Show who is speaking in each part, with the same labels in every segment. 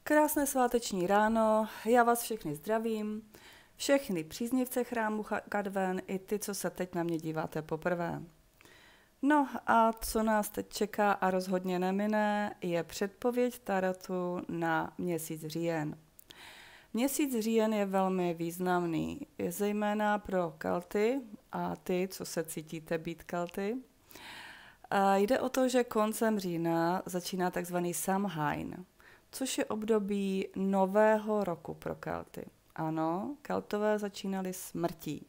Speaker 1: Krásné sváteční ráno, já vás všechny zdravím, všechny příznivce chrámu Kadven i ty, co se teď na mě díváte poprvé. No a co nás teď čeká a rozhodně nemine, je předpověď tarotu na měsíc říjen. Měsíc říjen je velmi významný, je zejména pro Kelty a ty, co se cítíte být Kelty. A jde o to, že koncem října začíná takzvaný Samhain, což je období nového roku pro Kelty. Ano, Keltové začínali smrtí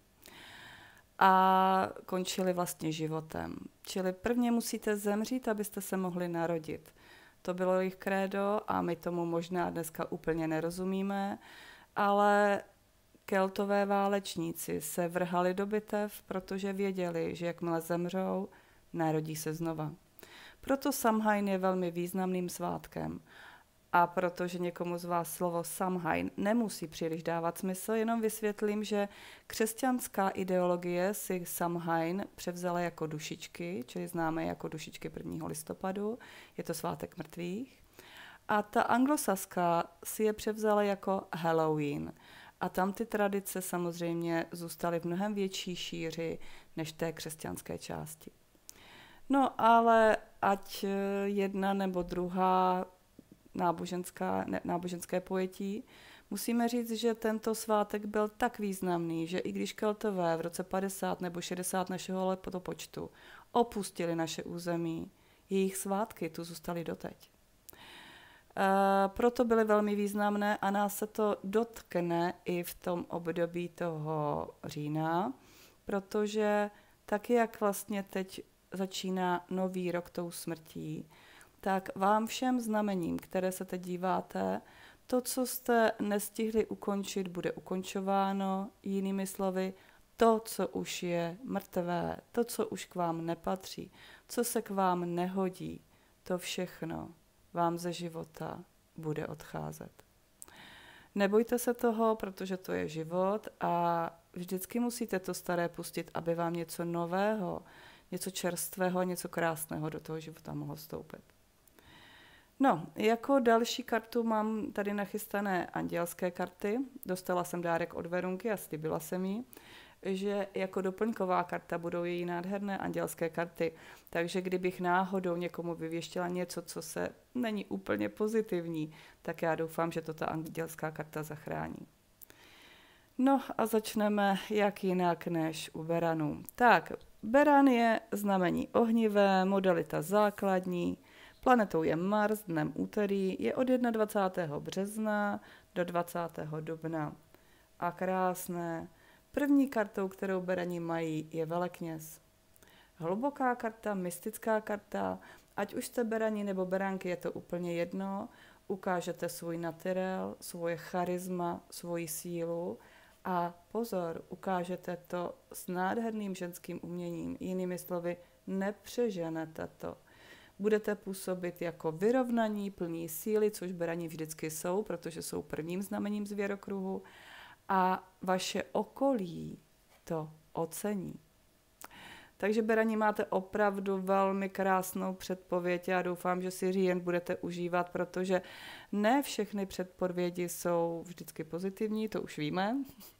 Speaker 1: a končili vlastně životem. Čili prvně musíte zemřít, abyste se mohli narodit. To bylo jejich krédo a my tomu možná dneska úplně nerozumíme, ale Keltové válečníci se vrhali do bitev, protože věděli, že jakmile zemřou, narodí se znova. Proto Samhain je velmi významným svátkem. A protože někomu z vás slovo Samhain nemusí příliš dávat smysl, jenom vysvětlím, že křesťanská ideologie si Samhain převzala jako dušičky, čili známe jako dušičky 1. listopadu, je to svátek mrtvých. A ta anglosaská si je převzala jako Halloween. A tam ty tradice samozřejmě zůstaly v mnohem větší šíři než té křesťanské části. No ale ať jedna nebo druhá náboženské pojetí, musíme říct, že tento svátek byl tak významný, že i když Keltové v roce 50 nebo 60 našeho letopočtu opustili naše území, jejich svátky tu zůstaly doteď. Proto byly velmi významné a nás se to dotkne i v tom období toho října, protože taky jak vlastně teď začíná nový rok tou smrtí, tak vám všem znamením, které se teď díváte, to, co jste nestihli ukončit, bude ukončováno, jinými slovy, to, co už je mrtvé, to, co už k vám nepatří, co se k vám nehodí, to všechno vám ze života bude odcházet. Nebojte se toho, protože to je život a vždycky musíte to staré pustit, aby vám něco nového, něco čerstvého a něco krásného do toho života mohlo vstoupit. No, jako další kartu mám tady nachystané andělské karty. Dostala jsem dárek od Verunky a slíbila jsem jí, že jako doplňková karta budou její nádherné andělské karty. Takže kdybych náhodou někomu vyvěštila něco, co se není úplně pozitivní, tak já doufám, že to ta andělská karta zachrání. No a začneme jak jinak než u beranů. Tak, beran je znamení ohnivé, modalita základní, planetou je Mars, dnem úterý, je od 21. března do 20. dubna. A krásné. První kartou, kterou berani mají, je velekněz. Hluboká karta, mystická karta, ať už jste berani nebo beránky, je to úplně jedno, ukážete svůj naturel, svoje charisma, svoji sílu a pozor, ukážete to s nádherným ženským uměním, jinými slovy, nepřeženete to. Budete působit jako vyrovnaní, plní síly, což berani vždycky jsou, protože jsou prvním znamením zvěrokruhu a vaše okolí to ocení. Takže berani máte opravdu velmi krásnou předpověď. Já doufám, že si říjen budete užívat, protože ne všechny předpovědi jsou vždycky pozitivní, to už víme,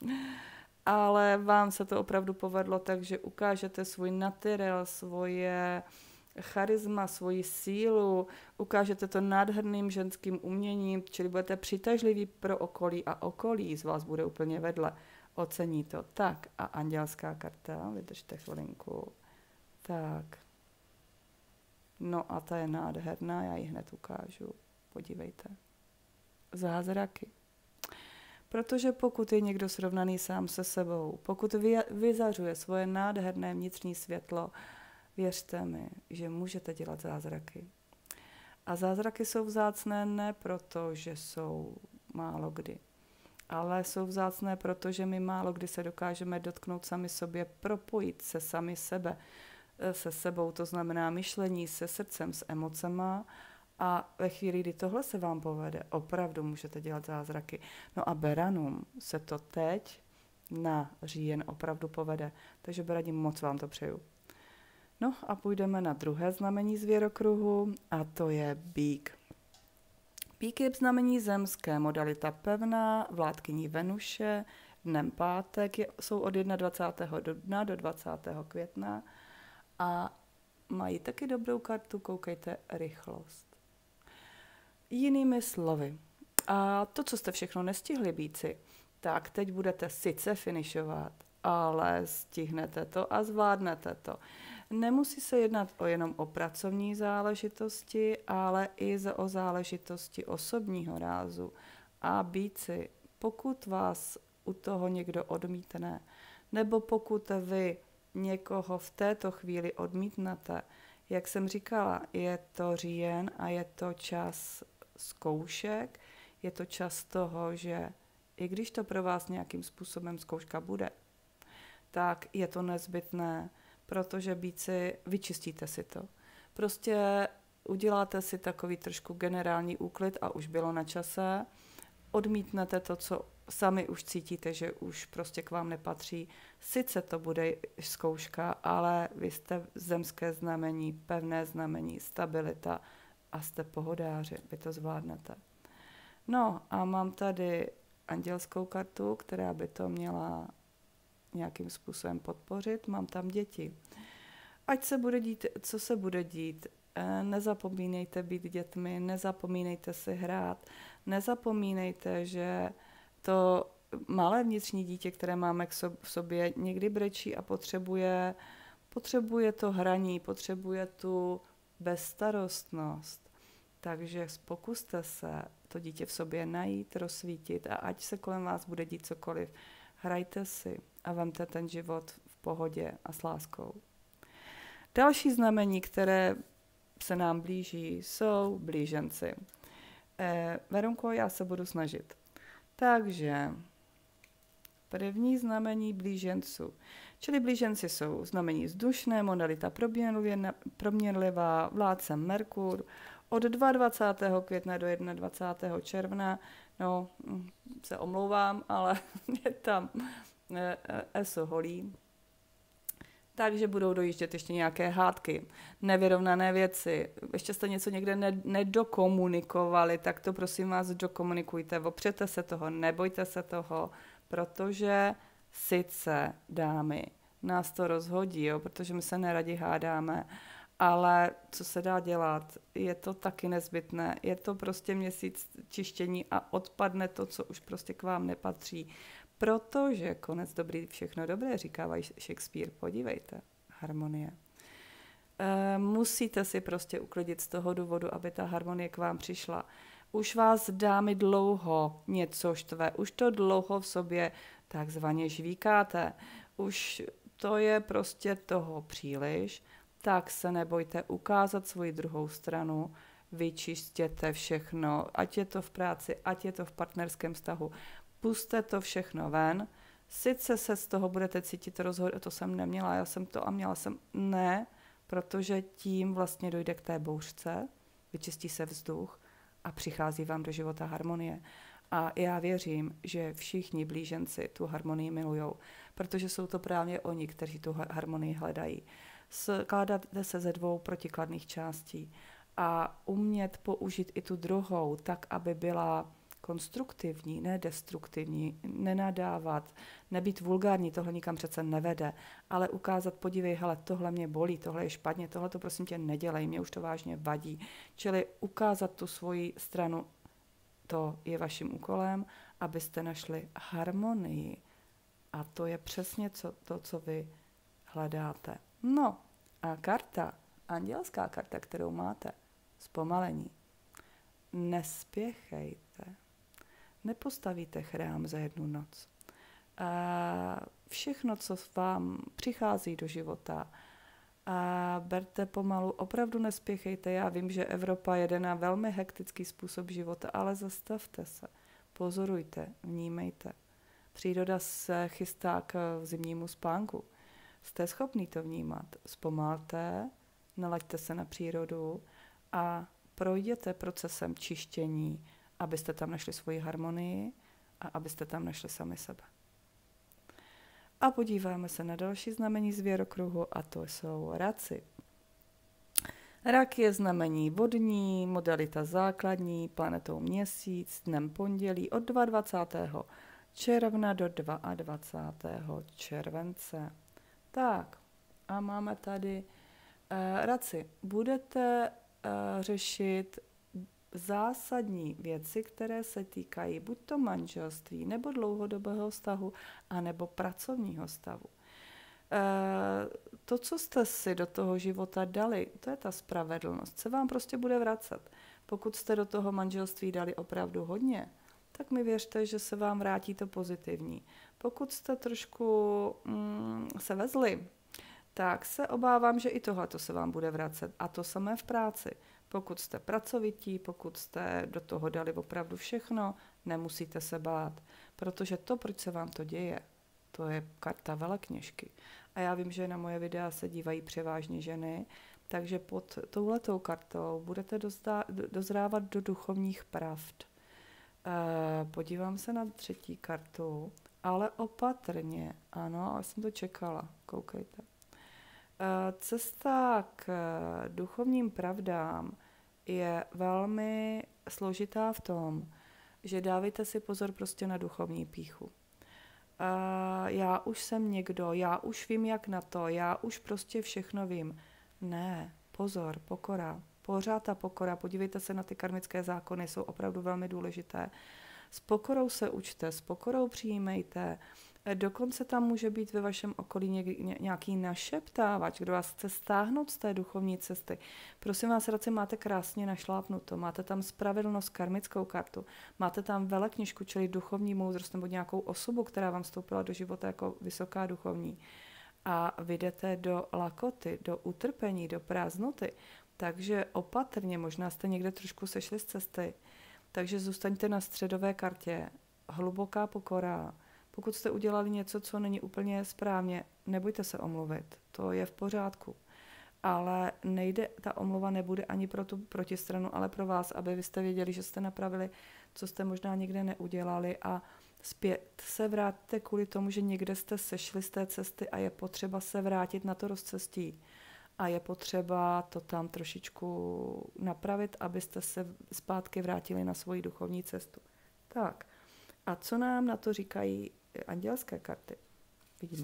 Speaker 1: ale vám se to opravdu povedlo, takže ukážete svůj naturel, svoje charisma, svoji sílu, ukážete to nádherným ženským uměním, čili budete přitažliví pro okolí a okolí z vás bude úplně vedle. Ocení to. Tak a andělská karta, vydržte chvilinku. Tak. No a ta je nádherná, já ji hned ukážu. Podívejte. Zázraky. Protože pokud je někdo srovnaný sám se sebou, pokud vyzařuje svoje nádherné vnitřní světlo, věřte mi, že můžete dělat zázraky. A zázraky jsou vzácné ne proto, že jsou málo kdy, ale jsou vzácné proto, že my málo kdy se dokážeme dotknout sami sobě, propojit se sami se sebou, to znamená myšlení, se srdcem, s emocema a ve chvíli, kdy tohle se vám povede, opravdu můžete dělat zázraky. No a beranům se to teď na říjen opravdu povede, takže berani, moc vám to přeju. No a půjdeme na druhé znamení zvěrokruhu a to je býk. Píky v znamení zemské, modalita pevná, vládkyní Venuše, dnem pátek jsou od 21. dubna do 20. května a mají taky dobrou kartu, koukejte, rychlost. Jinými slovy, a to, co jste všechno nestihli, býci, tak teď budete sice finišovat, ale stihnete to a zvládnete to. Nemusí se jednat jenom o pracovní záležitosti, ale i o záležitosti osobního rázu. A býci, pokud vás u toho někdo odmítne, nebo pokud vy někoho v této chvíli odmítnete, jak jsem říkala, je to říjen a je to čas zkoušek, je to čas toho, že i když to pro vás nějakým způsobem zkouška bude, tak je to nezbytné, protože býci, vyčistíte si to. Prostě uděláte si takový trošku generální úklid a už bylo na čase, odmítnete to, co sami už cítíte, že už prostě k vám nepatří. Sice to bude zkouška, ale vy jste zemské znamení, pevné znamení, stabilita a jste pohodáři, vy to zvládnete. No a mám tady andělskou kartu, která by to měla nějakým způsobem podpořit. Mám tam děti. Ať se bude dít, co se bude dít, nezapomínejte být dětmi, nezapomínejte si hrát, nezapomínejte, že to malé vnitřní dítě, které máme v sobě, někdy brečí a potřebuje to hraní, potřebuje tu bezstarostnost. Takže pokuste se to dítě v sobě najít, rozsvítit a ať se kolem vás bude dít cokoliv, hrajte si a vemte ten život v pohodě a s láskou. Další znamení, které se nám blíží, jsou blíženci. Verunko, já se budu snažit. Takže první znamení blíženců. Čili blíženci jsou znamení vzdušné, modalita proměnlivá, vládce Merkur, od 22. května do 21. června, no, se omlouvám, ale je tam ESO holí. Takže budou dojíždět ještě nějaké hádky, nevyrovnané věci. Ještě jste něco někde nedokomunikovali, tak to prosím vás dokomunikujte. Opřete se toho, nebojte se toho, protože sice, dámy, nás to rozhodí, jo, protože my se neradi hádáme, ale co se dá dělat, je to taky nezbytné. Je to prostě měsíc čištění a odpadne to, co už prostě k vám nepatří. Protože konec dobrý, všechno dobré, říká Shakespeare. Podívejte, harmonie. Musíte si prostě uklidit z toho důvodu, aby ta harmonie k vám přišla. Už vás, dámy, dlouho něco štve, už to dlouho v sobě takzvaně žvíkáte. Už to je prostě toho příliš, tak se nebojte ukázat svoji druhou stranu, vyčistěte všechno, ať je to v práci, ať je to v partnerském vztahu. Pusťte to všechno ven, sice se z toho budete cítit to jsem neměla, já jsem to a měla jsem, ne, protože tím vlastně dojde k té bouřce, vyčistí se vzduch a přichází vám do života harmonie. A já věřím, že všichni blíženci tu harmonii milujou, protože jsou to právě oni, kteří tu harmonii hledají. Skládáte se ze dvou protikladných částí a umět použít i tu druhou tak, aby byla konstruktivní, ne destruktivní, nenadávat, nebýt vulgární, tohle nikam přece nevede, ale ukázat, podívej, hele, tohle mě bolí, tohle je špatně, tohle to prosím tě nedělej, mě už to vážně vadí. Čili ukázat tu svoji stranu, to je vaším úkolem, abyste našli harmonii. A to je přesně to, co vy hledáte. No a karta, andělská karta, kterou máte, zpomalení. Nespěchejte. Nepostavíte chrám za jednu noc. A všechno, co vám přichází do života, a berte pomalu, opravdu nespěchejte. Já vím, že Evropa jede na velmi hektický způsob života, ale zastavte se, pozorujte, vnímejte. Příroda se chystá k zimnímu spánku. Jste schopný to vnímat. Zpomalte, nalaďte se na přírodu a projděte procesem čištění, abyste tam našli svoji harmonii a abyste tam našli sami sebe. A podíváme se na další znamení zvěrokruhu a to jsou raci. Rak je znamení vodní, modalita základní, planetou Měsíc, dnem pondělí od 22. června do 22. července. Tak, a máme tady raci. Budete řešit zásadní věci, které se týkají buď to manželství, nebo dlouhodobého vztahu, anebo pracovního stavu. To, co jste si do toho života dali, to je ta spravedlnost, se vám prostě bude vracet. Pokud jste do toho manželství dali opravdu hodně, tak mi věřte, že se vám vrátí to pozitivní. Pokud jste trošku se vezli, tak se obávám, že i tohleto se vám bude vracet. A to samé v práci. Pokud jste pracovití, pokud jste do toho dali opravdu všechno, nemusíte se bát. Protože to, proč se vám to děje, to je karta velekněžky. A já vím, že na moje videa se dívají převážně ženy, takže pod touhletou kartou budete dozrávat do duchovních pravd. Podívám se na třetí kartu, ale opatrně. Ano, já jsem to čekala, koukejte. Cesta k duchovním pravdám je velmi složitá v tom, že dávejte si pozor prostě na duchovní pýchu. Já už jsem někdo, já už vím, jak na to, já už prostě všechno vím. Ne, pozor, pokora. Pořád ta pokora, podívejte se na ty karmické zákony, jsou opravdu velmi důležité. S pokorou se učte, s pokorou přijímejte. Dokonce tam může být ve vašem okolí nějaký našeptávač, kdo vás chce stáhnout z té duchovní cesty. Prosím vás, radci, máte krásně našlápnuto, máte tam spravedlnost, karmickou kartu, máte tam velekněžku, čili duchovní moudrost nebo nějakou osobu, která vám vstoupila do života jako vysoká duchovní. A vy jdete do lakoty, do utrpení, do prázdnoty. Takže opatrně, možná jste někde trošku sešli z cesty. Takže zůstaňte na středové kartě. Hluboká pokora. Pokud jste udělali něco, co není úplně správně, nebojte se omluvit. To je v pořádku. Ale ta omluva nebude ani pro tu protistranu, ale pro vás, aby vy jste věděli, že jste napravili, co jste možná někde neudělali a zpět se vrátíte kvůli tomu, že někde jste sešli z té cesty a je potřeba se vrátit na to rozcestí. A je potřeba to tam trošičku napravit, abyste se zpátky vrátili na svoji duchovní cestu. Tak, a co nám na to říkají andělské karty? Vidíme.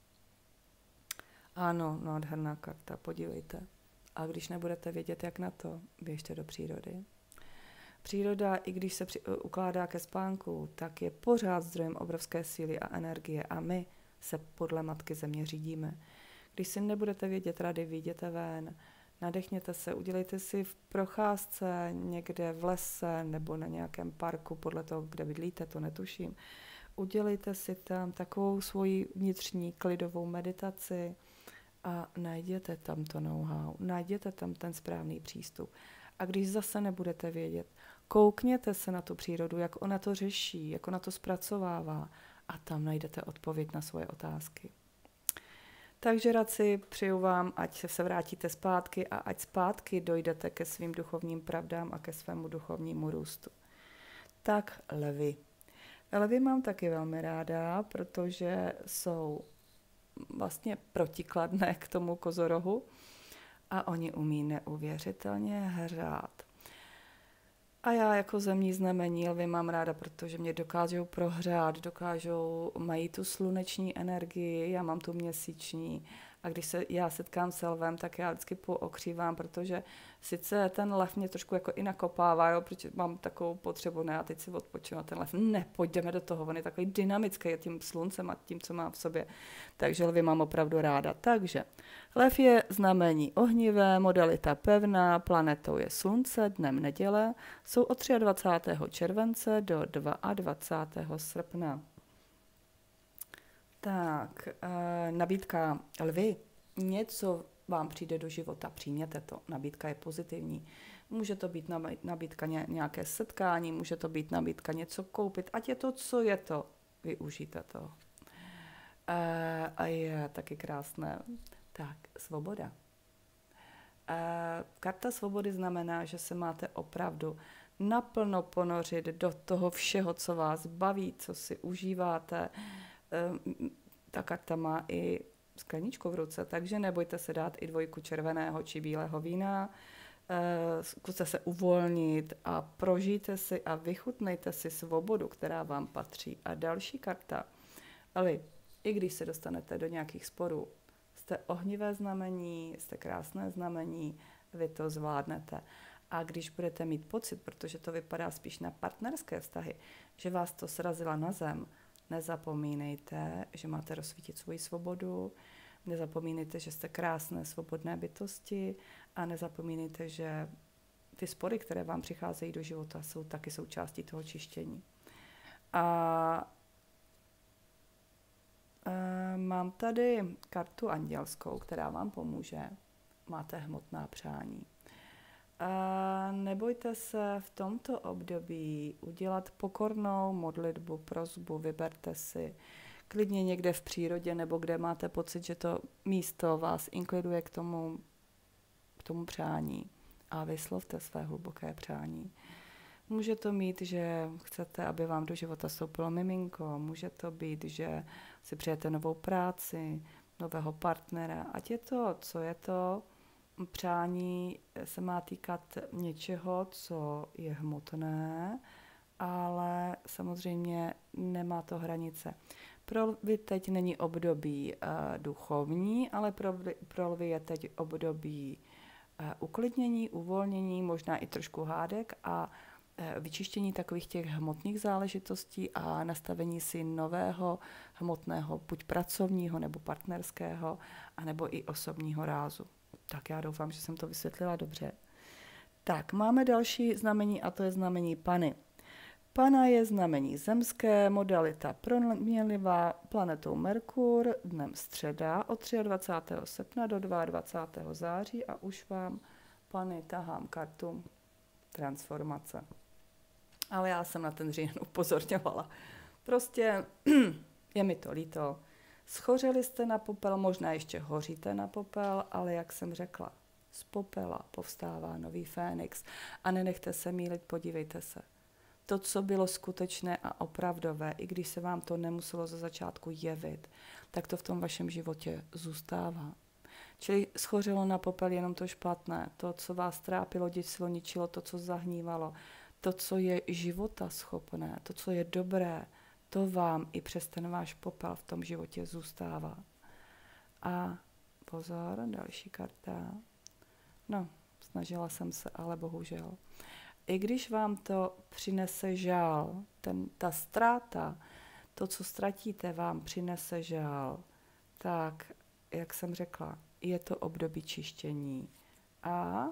Speaker 1: Ano, nádherná karta, podívejte. A když nebudete vědět, jak na to, běžte do přírody. Příroda, i když se ukládá ke spánku, tak je pořád zdrojem obrovské síly a energie a my se podle Matky Země řídíme. Když si nebudete vědět rady, vyjděte ven, nadechněte se, udělejte si v procházce někde v lese nebo na nějakém parku, podle toho, kde bydlíte, to netuším. Udělejte si tam takovou svoji vnitřní klidovou meditaci a najděte tam to know-how, najděte tam ten správný přístup. A když zase nebudete vědět, koukněte se na tu přírodu, jak ona to řeší, jak ona to zpracovává a tam najdete odpověď na svoje otázky. Takže radci, přeju vám, ať se vrátíte zpátky a ať zpátky dojdete ke svým duchovním pravdám a ke svému duchovnímu růstu. Tak lvi. Lvi mám taky velmi ráda, protože jsou vlastně protikladné k tomu kozorohu a oni umí neuvěřitelně hřát. A já jako zemní znamení lvy mám ráda, protože mě dokážou prohřát, mají tu sluneční energii, já mám tu měsíční. A když se já setkám s lvem, tak já vždycky pookřívám, protože sice ten lev mě trošku jako i nakopává, jo, protože mám takovou potřebu, ne, a teď si odpočinu a ten lev, ne, pojďme do toho, on je takový dynamický tím sluncem a tím, co má v sobě. Takže lvy mám opravdu ráda. Takže lev je znamení ohnivé, modalita pevná, planetou je slunce, dnem neděle, jsou od 23. července do 22. srpna. Tak, nabídka lvy. Něco vám přijde do života, přijměte to. Nabídka je pozitivní. Může to být nabídka nějaké setkání, může to být nabídka něco koupit. Ať je to, co je to, využijte to. A je taky krásné. Tak, svoboda. Karta svobody znamená, že se máte opravdu naplno ponořit do toho všeho, co vás baví, co si užíváte. Ta karta má i skleničku v ruce, takže nebojte se dát i 2 červeného či bílého vína, zkuste se uvolnit a prožijte si a vychutnejte si svobodu, která vám patří. A další karta, ale i když se dostanete do nějakých sporů, jste ohnivé znamení, jste krásné znamení, vy to zvládnete. A když budete mít pocit, protože to vypadá spíš na partnerské vztahy, že vás to srazila na zem, nezapomínejte, že máte rozsvítit svoji svobodu, nezapomínejte, že jste krásné, svobodné bytosti a nezapomínejte, že ty spory, které vám přicházejí do života, jsou taky součástí toho čištění. A mám tady kartu andělskou, která vám pomůže. Máte hmotná přání. Nebojte se v tomto období udělat pokornou modlitbu, prosbu, vyberte si klidně někde v přírodě nebo kde máte pocit, že to místo vás inkliduje k tomu přání a vyslovte své hluboké přání. Může to mít, že chcete, aby vám do života vstoupilo miminko, může to být, že si přejete novou práci, nového partnera, ať je to, co je to, přání se má týkat něčeho, co je hmotné, ale samozřejmě nemá to hranice. Pro lvy teď není období duchovní, ale pro lvy je teď období uklidnění, uvolnění, možná i trošku hádek a vyčištění takových těch hmotných záležitostí a nastavení si nového hmotného, buď pracovního nebo partnerského, anebo i osobního rázu. Tak já doufám, že jsem to vysvětlila dobře. Tak, máme další znamení a to je znamení Pany. Pana je znamení zemské, modalita proměnlivá planetou Merkur, dnem středa od 23. srpna do 22. září a už vám, Pany, tahám kartu transformace. Ale já jsem na ten říjen upozorňovala. Prostě je mi to líto. Schořeli jste na popel, možná ještě hoříte na popel, ale jak jsem řekla, z popela povstává nový Fénix a nenechte se mýlit, podívejte se. To, co bylo skutečné a opravdové, i když se vám to nemuselo za začátku jevit, tak to v tom vašem životě zůstává. Čili schořelo na popel jenom to špatné, to, co vás trápilo, děsilo, ničilo, to, co zahnívalo, to, co je života schopné, to, co je dobré, to vám i přes ten váš popel v tom životě zůstává. A pozor, další karta. No, snažila jsem se, ale bohužel. I když vám to přinese žál, ta ztráta, to, co ztratíte, vám přinese žál, tak, jak jsem řekla, je to období čištění. A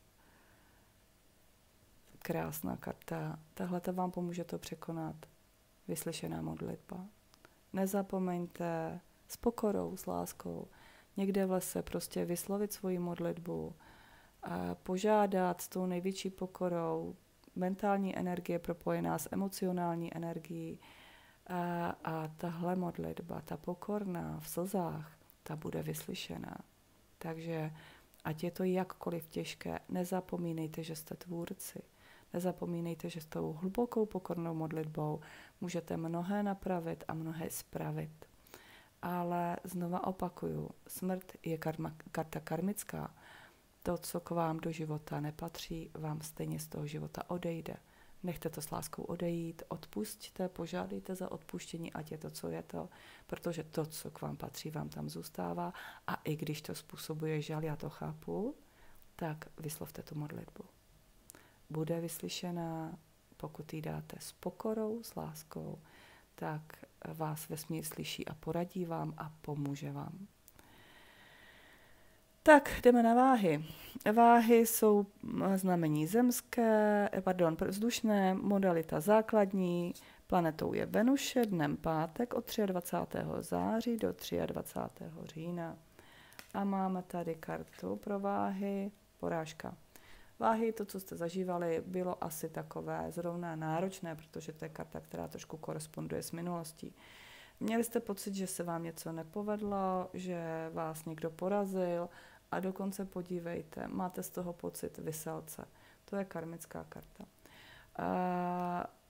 Speaker 1: krásná karta, tahle vám pomůže to překonat. Vyslyšená modlitba. Nezapomeňte s pokorou, s láskou, někde v lese prostě vyslovit svoji modlitbu, a požádat s tou největší pokorou, mentální energie propojená s emocionální energií a tahle modlitba, ta pokorná v slzách, ta bude vyslyšená. Takže ať je to jakkoliv těžké, nezapomínejte, že jste tvůrci. Nezapomínejte, že s tou hlubokou pokornou modlitbou můžete mnohé napravit a mnohé spravit. Ale znova opakuju, smrt je karta karmická. To, co k vám do života nepatří, vám stejně z toho života odejde. Nechte to s láskou odejít, odpusťte, požádejte za odpuštění, ať je to, co je to, protože to, co k vám patří, vám tam zůstává a i když to způsobuje žal, já to chápu, tak vyslovte tu modlitbu. Bude vyslyšená, pokud ji dáte s pokorou, s láskou, tak vás vesmír slyší a poradí vám a pomůže vám. Tak, jdeme na váhy. Váhy jsou znamení vzdušné, modalita základní, planetou je Venuše, dnem pátek od 23. září do 23. října. A máme tady kartu pro váhy, porážka. Váhy, to, co jste zažívali, bylo asi takové zrovna náročné, protože to je karta, která trošku koresponduje s minulostí. Měli jste pocit, že se vám něco nepovedlo, že vás někdo porazil a dokonce podívejte, máte z toho pocit Viselce. To je karmická karta. Já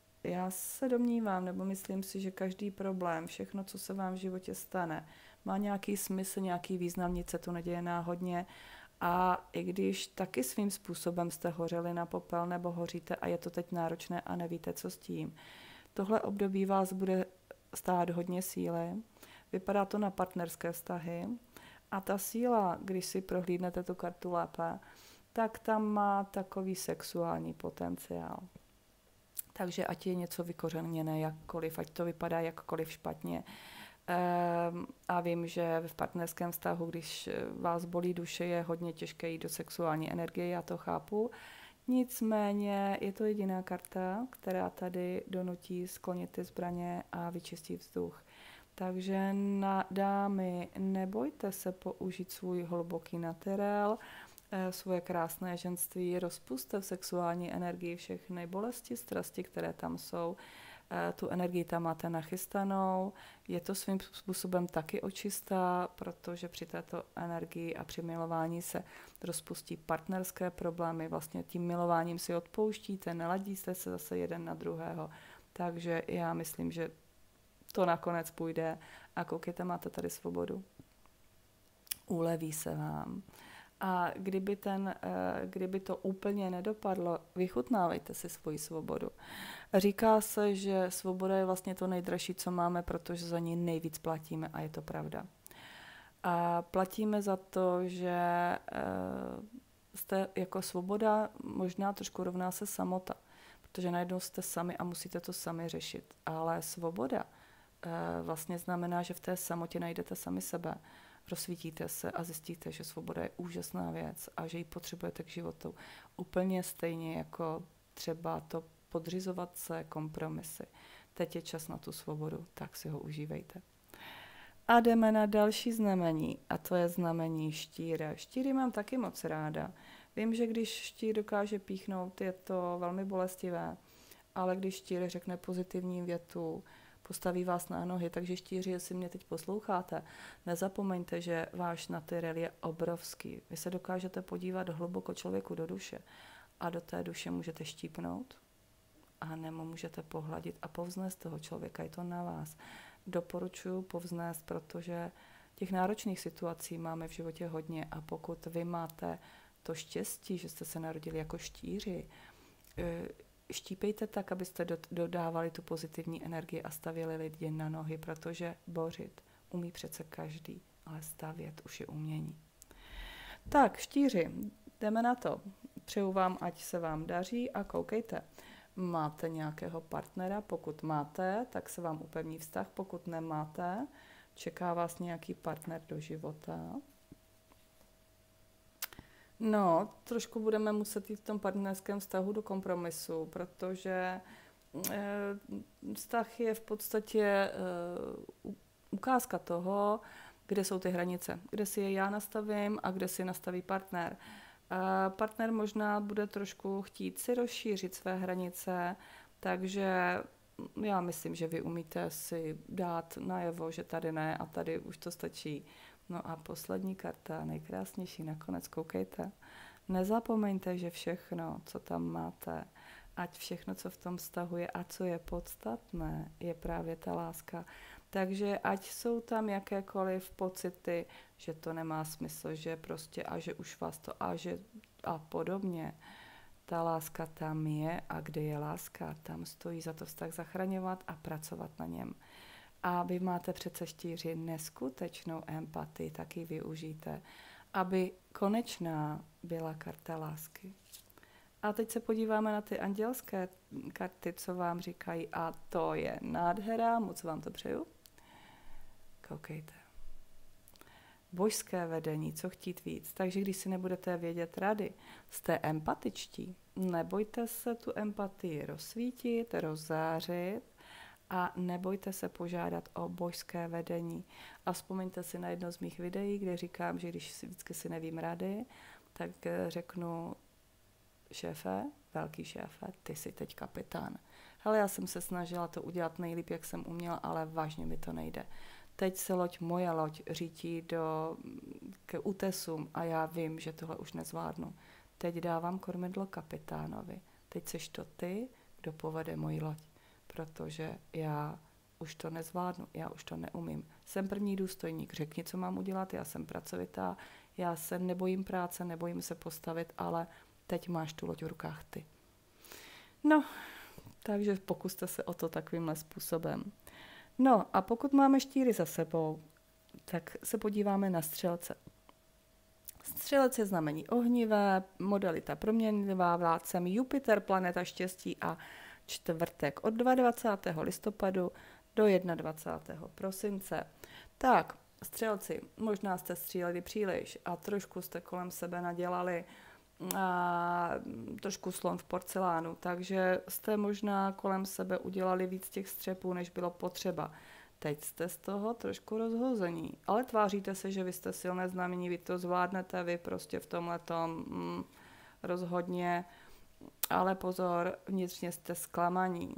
Speaker 1: já se domnívám, nebo myslím si, že každý problém, všechno, co se vám v životě stane, má nějaký smysl, nějaký význam, nic se tu neděje náhodně. A i když taky svým způsobem jste hořeli na popel nebo hoříte a je to teď náročné a nevíte, co s tím, tohle období vás bude stát hodně síly. Vypadá to na partnerské vztahy. A ta síla, když si prohlídnete tu kartu lépe, tak tam má takový sexuální potenciál. Takže ať je něco vykořeněné jakkoliv, ať to vypadá jakkoliv špatně. A vím, že v partnerském vztahu, když vás bolí duše, je hodně těžké jít do sexuální energie, já to chápu. Nicméně je to jediná karta, která tady donutí sklonit ty zbraně a vyčistit vzduch. Takže dámy, nebojte se použít svůj hluboký naturel, svoje krásné ženství, rozpuste v sexuální energii všechny bolesti, strasti, které tam jsou. Tu energii tam máte nachystanou. Je to svým způsobem taky očistá, protože při této energii a při milování se rozpustí partnerské problémy. Vlastně tím milováním si odpouštíte, neladíte se zase jeden na druhého. Takže já myslím, že to nakonec půjde a koukejte, máte tady svobodu. Uleví se vám. A kdyby to úplně nedopadlo, vychutnávejte si svoji svobodu. Říká se, že svoboda je vlastně to nejdražší, co máme, protože za ní nejvíc platíme a je to pravda. A platíme za to, že jste jako svoboda možná trošku rovná se samota, protože najednou jste sami a musíte to sami řešit. Ale svoboda vlastně znamená, že v té samotě najdete sami sebe, rozsvítíte se a zjistíte, že svoboda je úžasná věc a že ji potřebujete k životu. Úplně stejně jako třeba to podřizovat se kompromisy. Teď je čas na tu svobodu, tak si ho užívejte. A jdeme na další znamení a to je znamení štíra. Štíry mám taky moc ráda. Vím, že když štír dokáže píchnout, je to velmi bolestivé, ale když štír řekne pozitivní větu, postaví vás na nohy, takže štíři, jestli mě teď posloucháte, nezapomeňte, že váš naturel je obrovský. Vy se dokážete podívat hluboko člověku do duše a do té duše můžete štípnout a nebo můžete pohladit a povznést toho člověka, je to na vás. Doporučuji povznést, protože těch náročných situací máme v životě hodně a pokud vy máte to štěstí, že jste se narodili jako štíři, štípejte tak, abyste dodávali tu pozitivní energii a stavěli lidi na nohy, protože bořit umí přece každý, ale stavět už je umění. Tak, štíři, jdeme na to. Přeju vám, ať se vám daří a koukejte. Máte nějakého partnera? Pokud máte, tak se vám upevní vztah. Pokud nemáte, čeká vás nějaký partner do života. No, trošku budeme muset jít v tom partnerském vztahu do kompromisu, protože vztah je v podstatě ukázka toho, kde jsou ty hranice, kde si je já nastavím a kde si nastaví partner. Partner možná bude trošku chtít si rozšířit své hranice, takže já myslím, že vy umíte si dát najevo, že tady ne a tady už to stačí. No a poslední karta, nejkrásnější, nakonec koukejte. Nezapomeňte, že všechno, co tam máte, ať všechno, co v tom vztahu je a co je podstatné, je právě ta láska. Takže ať jsou tam jakékoliv pocity, že to nemá smysl, že prostě a že už vás to a podobně. Ta láska tam je a kde je láska, tam stojí za to vztah zachraňovat a pracovat na něm. A vy máte přece štíři neskutečnou empatii, tak ji využijte, aby konečná byla karta lásky. A teď se podíváme na ty andělské karty, co vám říkají, a to je nádhera, moc vám to přeju. Koukejte. Božské vedení, co chtít víc. Takže když si nebudete vědět rady, jste empatičtí, nebojte se tu empatii rozsvítit, rozzářit a nebojte se požádat o božské vedení. A vzpomeňte si na jedno z mých videí, kde říkám, že když vždycky si nevím rady, tak řeknu šéfe, velký šéfe, ty jsi teď kapitán. Hele, já jsem se snažila to udělat nejlíp, jak jsem uměla, ale vážně mi to nejde. Teď se moje loď řítí k útesům a já vím, že tohle už nezvládnu. Teď dávám kormidlo kapitánovi. Teď seš to ty, kdo povede moji loď. protože já už to nezvládnu, já už to neumím. Jsem první důstojník, řekni, co mám udělat, já jsem pracovitá, já se nebojím práce, nebojím se postavit, ale teď máš tu loď v rukách ty. No, takže pokuste se o to takovýmhle způsobem. No a pokud máme štíry za sebou, tak se podíváme na střelce. Střelec je znamení ohnivé, modalita proměnlivá, vládcem Jupiter, planeta štěstí a čtvrtek od 22. listopadu do 21. prosince. Tak, střelci, možná jste stříleli příliš a trošku jste kolem sebe nadělali a trošku slon v porcelánu, takže jste možná kolem sebe udělali víc těch střepů, než bylo potřeba. Teď jste z toho trošku rozhození, ale tváříte se, že vy jste silné znamení, vy to zvládnete, vy prostě v tomhletom rozhodně, ale pozor, vnitřně jste zklamaní.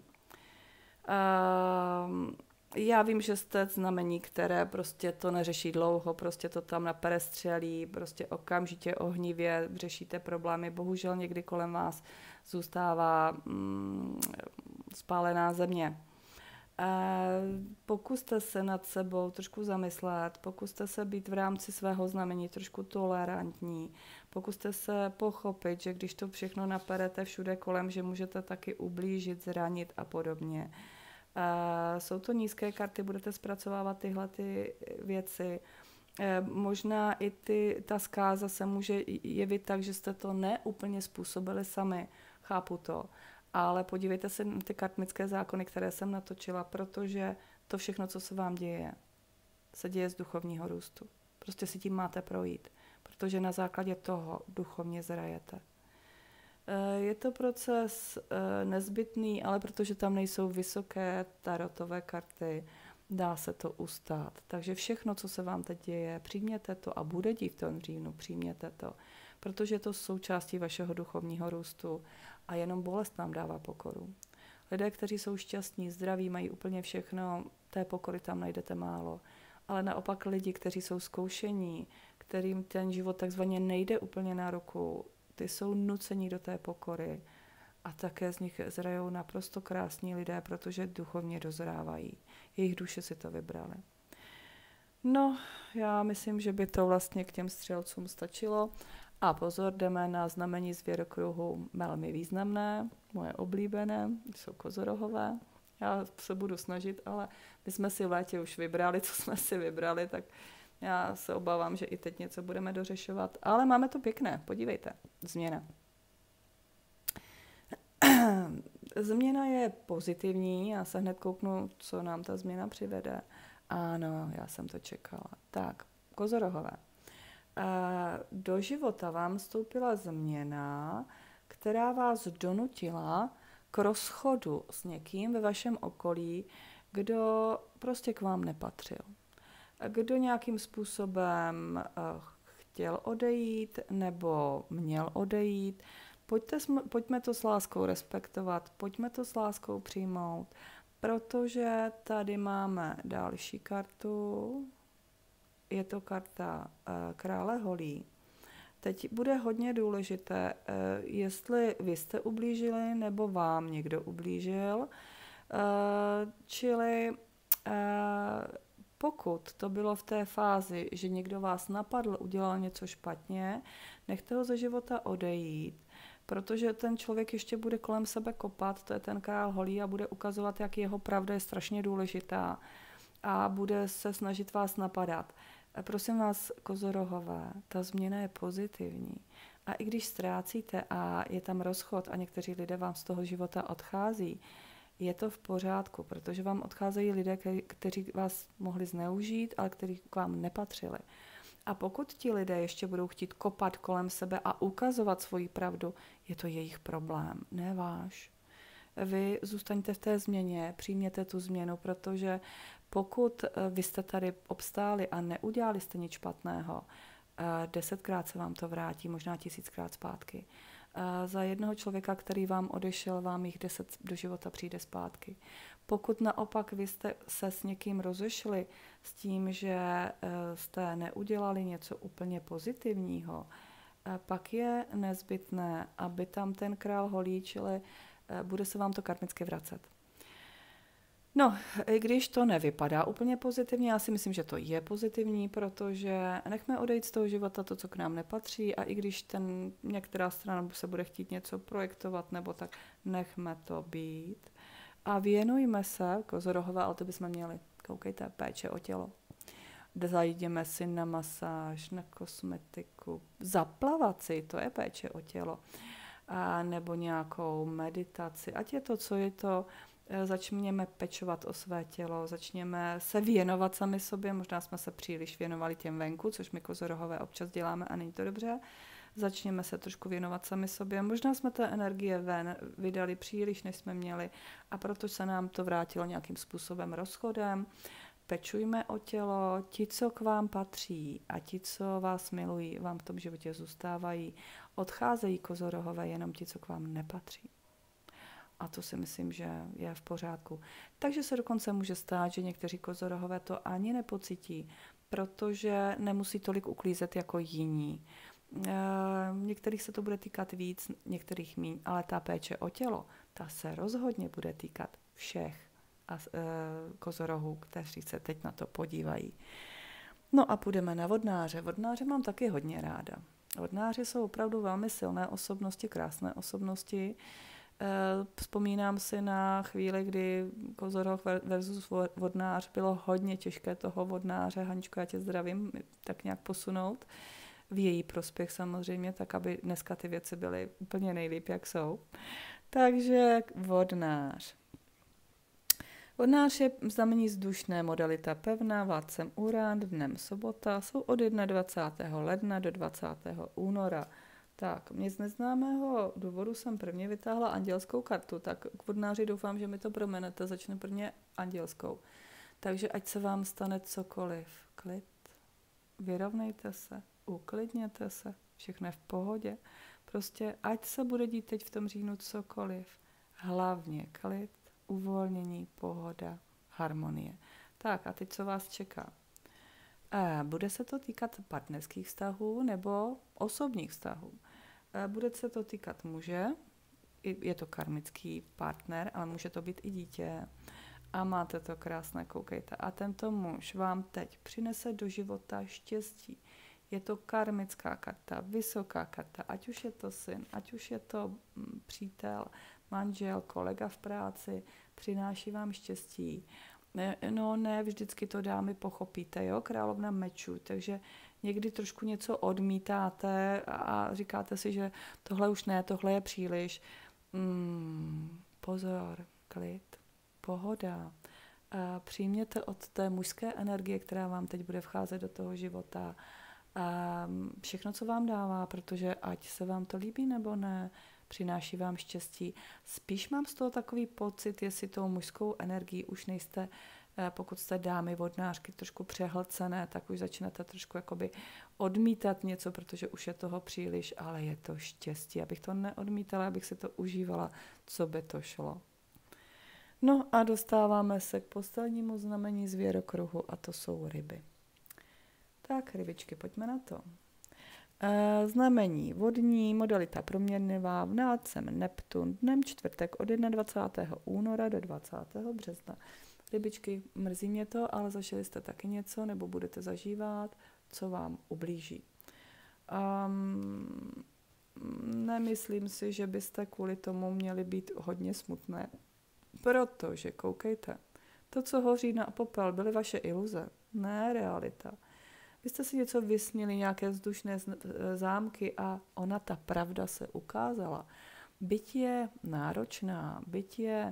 Speaker 1: Já vím, že jste znamení, které prostě to neřeší dlouho, prostě to tam naperestřelí, prostě okamžitě ohnivě řešíte problémy. Bohužel někdy kolem vás zůstává spálená země. Pokuste se nad sebou trošku zamyslet, pokuste se být v rámci svého znamení trošku tolerantní, pokuste se pochopit, že když to všechno naperete všude kolem, že můžete taky ublížit, zranit a podobně. Jsou to nízké karty, budete zpracovávat tyhle ty věci. Možná i ta zkáza se může jevit tak, že jste to neúplně způsobili sami, chápu to. Ale podívejte se na ty karmické zákony, které jsem natočila, protože to všechno, co se vám děje, se děje z duchovního růstu. Prostě si tím máte projít, protože na základě toho duchovně zrajete. Je to proces nezbytný, ale protože tam nejsou vysoké tarotové karty, dá se to ustát. Takže všechno, co se vám teď děje, přijměte to a bude dít v tom říjnu, přijměte to, protože je to součástí vašeho duchovního růstu a jenom bolest nám dává pokoru. Lidé, kteří jsou šťastní, zdraví, mají úplně všechno, té pokory tam najdete málo. Ale naopak lidi, kteří jsou zkoušení, kterým ten život takzvaně nejde úplně na ruku, ty jsou nuceni do té pokory a také z nich zrajou naprosto krásní lidé, protože duchovně dozrávají. Jejich duše si to vybrali. No, já myslím, že by to vlastně k těm střelcům stačilo. A pozor, jdeme na znamení zvěrokruhu velmi významné, moje oblíbené, jsou kozorohové. Já se budu snažit, ale my jsme si v létě už vybrali, co jsme si vybrali, tak já se obávám, že i teď něco budeme dořešovat. Ale máme to pěkné, podívejte, změna. Změna je pozitivní, já se hned kouknu, co nám ta změna přivede. Ano, já jsem to čekala. Tak, kozorohové. Do života vám vstoupila změna, která vás donutila k rozchodu s někým ve vašem okolí, kdo prostě k vám nepatřil. Kdo nějakým způsobem chtěl odejít nebo měl odejít. Pojďme to s láskou respektovat, pojďme to s láskou přijmout, protože tady máme další kartu. Je to karta krále holí. Teď bude hodně důležité, jestli vy jste ublížili nebo vám někdo ublížil. Čili pokud to bylo v té fázi, že někdo vás napadl, udělal něco špatně, nechte ho ze života odejít, protože ten člověk ještě bude kolem sebe kopat, to je ten král holí a bude ukazovat, jak jeho pravda je strašně důležitá a bude se snažit vás napadat. Prosím vás, kozorohové, ta změna je pozitivní. A i když ztrácíte a je tam rozchod a někteří lidé vám z toho života odchází, je to v pořádku, protože vám odcházejí lidé, kteří vás mohli zneužít, ale kteří k vám nepatřili. A pokud ti lidé ještě budou chtít kopat kolem sebe a ukazovat svoji pravdu, je to jejich problém, ne váš. Vy zůstaňte v té změně, přijměte tu změnu, protože pokud vy jste tady obstáli a neudělali jste nic špatného, 10krát se vám to vrátí, možná 1000krát zpátky. Za jednoho člověka, který vám odešel, vám jich 10 do života přijde zpátky. Pokud naopak vy jste se s někým rozešli s tím, že jste neudělali něco úplně pozitivního, pak je nezbytné, aby tam ten král holí, čili bude se vám to karmicky vracet. No, i když to nevypadá úplně pozitivně, já si myslím, že to je pozitivní, protože nechme odejít z toho života to, co k nám nepatří a i když některá strana se bude chtít něco projektovat nebo tak, nechme to být. A věnujme se, kozorohové, ale to bychom měli, koukejte, péče o tělo. Zajdeme si na masáž, na kosmetiku, zaplavat si, to je péče o tělo. A nebo nějakou meditaci, ať je to, co je to, začněme pečovat o své tělo, začněme se věnovat sami sobě, možná jsme se příliš věnovali těm venku, což my kozorohové občas děláme a není to dobře. Začněme se trošku věnovat sami sobě. Možná jsme té energie ven vydali příliš, než jsme měli a proto se nám to vrátilo nějakým způsobem rozchodem. Pečujme o tělo, ti, co k vám patří a ti, co vás milují, vám v tom životě zůstávají. Odcházejí kozorohové jenom ti, co k vám nepatří. A to si myslím, že je v pořádku. Takže se dokonce může stát, že někteří kozorohové to ani nepocítí, protože nemusí tolik uklízet jako jiní. Některých se to bude týkat víc, některých míň, ale ta péče o tělo, ta se rozhodně bude týkat všech kozorohů, kteří se teď na to podívají. No a půjdeme na vodnáře. Vodnáře mám taky hodně ráda. Vodnáři jsou opravdu velmi silné osobnosti, krásné osobnosti. Vzpomínám si na chvíli, kdy kozoroh versus vodnář, bylo hodně těžké toho vodnáře, Haničko, já tě zdravím, tak nějak posunout v její prospěch samozřejmě, tak aby dneska ty věci byly úplně nejlíp, jak jsou. Takže vodnář. Vodnář je znamení vzdušné, modalita pevná, vátcem Uran, dnem sobota, jsou od 21. ledna do 20. února. Tak, mě z neznámého důvodu jsem prvně vytáhla andělskou kartu, tak k vodnáři doufám, že mi to promenete, začne prvně andělskou. Takže ať se vám stane cokoliv, klid, vyrovnejte se, uklidněte se, všechno je v pohodě. Prostě ať se bude dít teď v tom říjnu cokoliv, hlavně klid, uvolnění, pohoda, harmonie. Tak a teď co vás čeká? Bude se to týkat partnerských vztahů nebo osobních vztahů. Bude se to týkat muže, je to karmický partner, ale může to být i dítě. A máte to krásné, koukejte. A tento muž vám teď přinese do života štěstí. Je to karmická karta, vysoká karta, ať už je to syn, ať už je to přítel, manžel, kolega v práci, přináší vám štěstí. No ne, vždycky to dámy pochopíte, jo, královna mečů, takže někdy trošku něco odmítáte a říkáte si, že tohle už ne, tohle je příliš. Pozor, klid, pohoda. Přijměte od té mužské energie, která vám teď bude vcházet do toho života, všechno, co vám dává, protože ať se vám to líbí nebo ne, přináší vám štěstí. Spíš mám z toho takový pocit, jestli tou mužskou energií už nejste, pokud jste dámy vodnářky trošku přehlcené, tak už začnete trošku jakoby odmítat něco, protože už je toho příliš, ale je to štěstí. Abych to neodmítala, abych si to užívala, co by to šlo. No a dostáváme se k poslednímu znamení zvěrokruhu a to jsou ryby. Tak, rybičky, pojďme na to. Znamení vodní, modalita proměnlivá, vnádcem Neptun, dnem čtvrtek od 21. února do 20. března. Rybičky, mrzí mě to, ale zažili jste taky něco, nebo budete zažívat, co vám ublíží. Nemyslím si, že byste kvůli tomu měli být hodně smutné, protože, koukejte, to, co hoří na popel, byly vaše iluze, ne realita. Vy jste si něco vysnili, nějaké vzdušné zámky a ona, ta pravda, se ukázala. Byť je náročná, byť je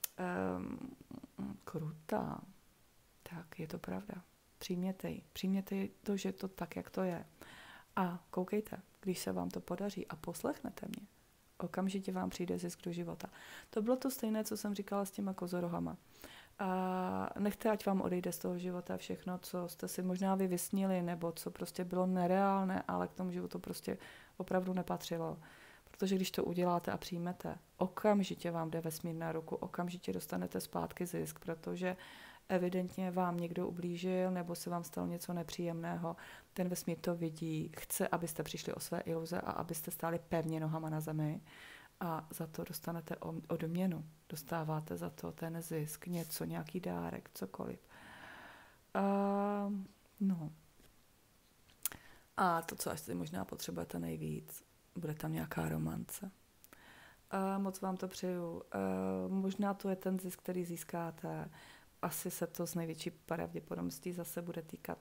Speaker 1: krutá, tak je to pravda. Přijměte ji. Přijměte to, že to tak, jak to je. A koukejte, když se vám to podaří a poslechnete mě, okamžitě vám přijde zisk do života. To bylo to stejné, co jsem říkala s těma kozorohama. A nechte, ať vám odejde z toho života všechno, co jste si možná vy vysnili, nebo co prostě bylo nereálné, ale k tomu životu prostě opravdu nepatřilo. Protože když to uděláte a přijmete, okamžitě vám jde vesmír na ruku, okamžitě dostanete zpátky zisk, protože evidentně vám někdo ublížil nebo se vám stalo něco nepříjemného. Ten vesmír to vidí, chce, abyste přišli o své iluze a abyste stáli pevně nohama na zemi a za to dostanete odměnu. Dostáváte za to ten zisk, něco, nějaký dárek, cokoliv. No. A to, co asi možná potřebujete nejvíc, bude tam nějaká romance. Moc vám to přeju. Možná to je ten zisk, který získáte. Asi se to s největší pravděpodobností zase bude týkat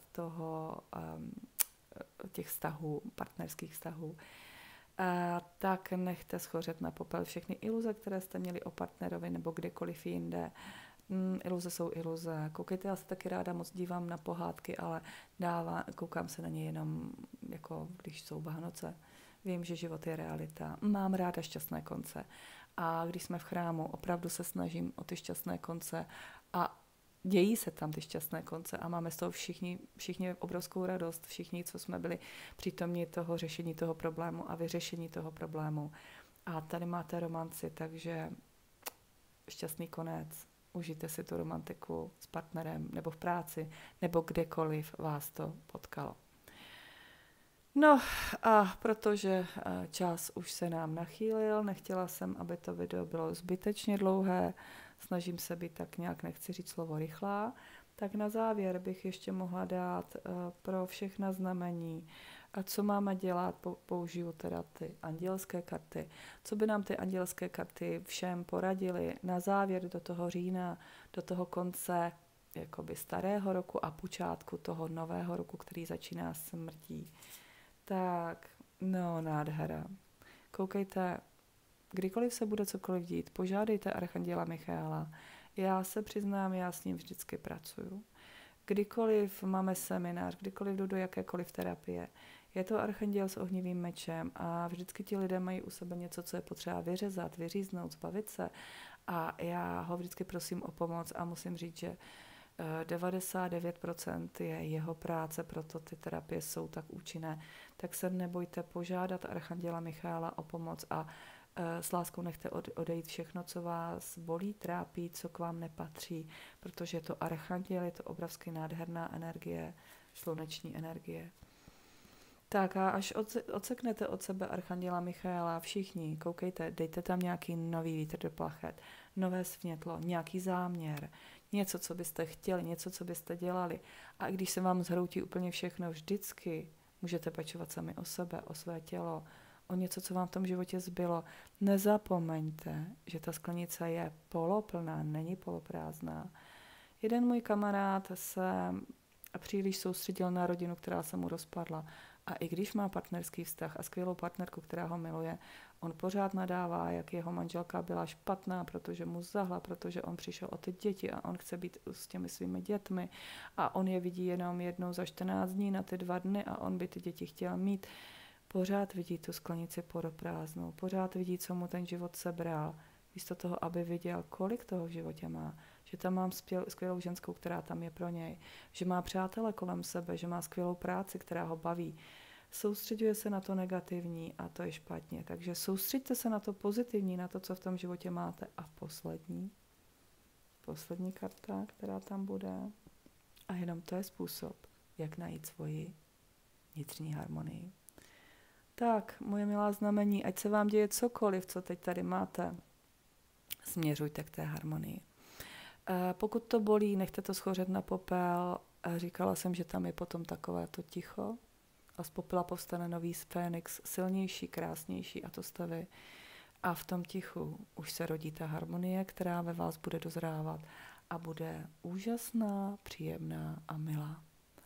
Speaker 1: těch vztahů, partnerských vztahů. Tak nechte schořet na popel všechny iluze, které jste měli o partnerovi nebo kdekoliv jinde. Iluze jsou iluze. Koukejte, já se taky ráda moc dívám na pohádky, ale koukám se na ně jenom, jako když jsou Vánoce. Vím, že život je realita. Mám ráda šťastné konce. A když jsme v chrámu, opravdu se snažím o ty šťastné konce a dějí se tam ty šťastné konce a máme z toho všichni obrovskou radost, všichni, co jsme byli přítomni toho řešení toho problému a vyřešení toho problému. A tady máte romanci, takže šťastný konec. Užijte si tu romantiku s partnerem nebo v práci, nebo kdekoliv vás to potkalo. No a protože čas už se nám nachýlil, nechtěla jsem, aby to video bylo zbytečně dlouhé, snažím se být tak nějak, nechci říct slovo rychlá, tak na závěr bych ještě mohla dát pro všechna znamení, a co máme dělat, použiju teda ty andělské karty, co by nám ty andělské karty všem poradily na závěr do toho října, do toho konce jakoby starého roku a počátku toho nového roku, který začíná smrtí. Tak, no nádhera. Koukejte, kdykoliv se bude cokoliv dít, požádejte archanděla Michaela. Já se přiznám, já s ním vždycky pracuju. Kdykoliv máme seminář, kdykoliv jdu do jakékoliv terapie, je to archanděl s ohnivým mečem a vždycky ti lidé mají u sebe něco, co je potřeba vyřezat, vyříznout, zbavit se. A já ho vždycky prosím o pomoc a musím říct, že 99% je jeho práce, proto ty terapie jsou tak účinné. Tak se nebojte požádat archanděla Michaela o pomoc a s láskou nechte odejít všechno, co vás bolí, trápí, co k vám nepatří, protože je to archanděl, je to obrovsky nádherná energie, sluneční energie. Tak a až odseknete od sebe archanděla Michaela, všichni, koukejte, dejte tam nějaký nový vítr do plachet, nové světlo, nějaký záměr, něco, co byste chtěli, něco, co byste dělali. A když se vám zhroutí úplně všechno, vždycky můžete pečovat sami o sebe, o své tělo, o něco, co vám v tom životě zbylo. Nezapomeňte, že ta sklenice je poloplná, není poloprázdná. Jeden můj kamarád se příliš soustředil na rodinu, která se mu rozpadla. A i když má partnerský vztah a skvělou partnerku, která ho miluje, on pořád nadává, jak jeho manželka byla špatná, protože mu zahla, protože on přišel o ty děti a on chce být s těmi svými dětmi a on je vidí jenom jednou za 14 dní na ty 2 dny a on by ty děti chtěl mít. Pořád vidí tu sklenici poloprázdnou, pořád vidí, co mu ten život sebral, místo toho, aby viděl, kolik toho v životě má, že tam mám skvělou ženskou, která tam je pro něj, že má přátele kolem sebe, že má skvělou práci, která ho baví. Soustřeďuje se na to negativní a to je špatně. Takže soustřeďte se na to pozitivní, na to, co v tom životě máte. A poslední karta, která tam bude. A jenom to je způsob, jak najít svoji vnitřní harmonii. Tak, moje milá znamení, ať se vám děje cokoliv, co teď tady máte, směřujte k té harmonii. Pokud to bolí, nechte to schořet na popel. Říkala jsem, že tam je potom takové to ticho a z popela povstane nový fénix, silnější, krásnější a to jste vy. A v tom tichu už se rodí ta harmonie, která ve vás bude dozrávat a bude úžasná, příjemná a milá.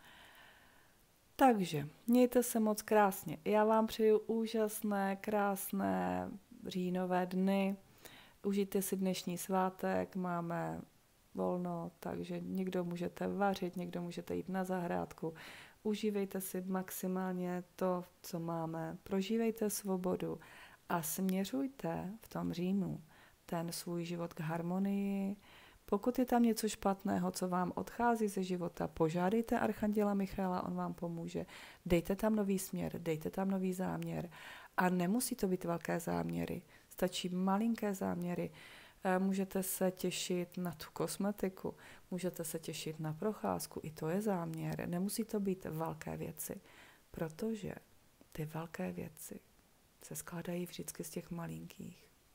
Speaker 1: Takže mějte se moc krásně. Já vám přeju úžasné, krásné říjnové dny. Užijte si dnešní svátek, máme volno, takže někdo můžete vařit, někdo můžete jít na zahrádku. Užívejte si maximálně to, co máme. Prožívejte svobodu a směřujte v tom říjnu ten svůj život k harmonii. Pokud je tam něco špatného, co vám odchází ze života, požádejte archanděla Michaela, on vám pomůže. Dejte tam nový směr, dejte tam nový záměr. A nemusí to být velké záměry, stačí malinké záměry. Můžete se těšit na tu kosmetiku, můžete se těšit na procházku, i to je záměr. Nemusí to být velké věci, protože ty velké věci se skládají vždycky z těch malinkých.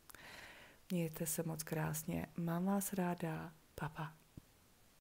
Speaker 1: Mějte se moc krásně. Mám vás ráda. Papa.